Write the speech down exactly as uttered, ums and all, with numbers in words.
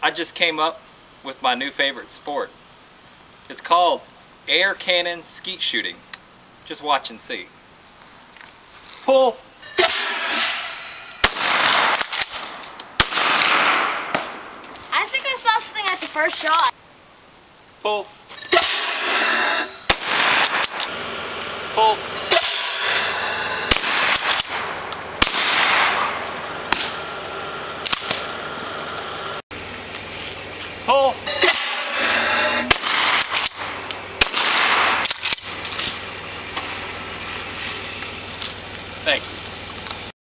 I just came up with my new favorite sport. It's called air cannon skeet shooting. Just watch and see. Pull. I think I saw something at the first shot. Pull. Pull. Pull.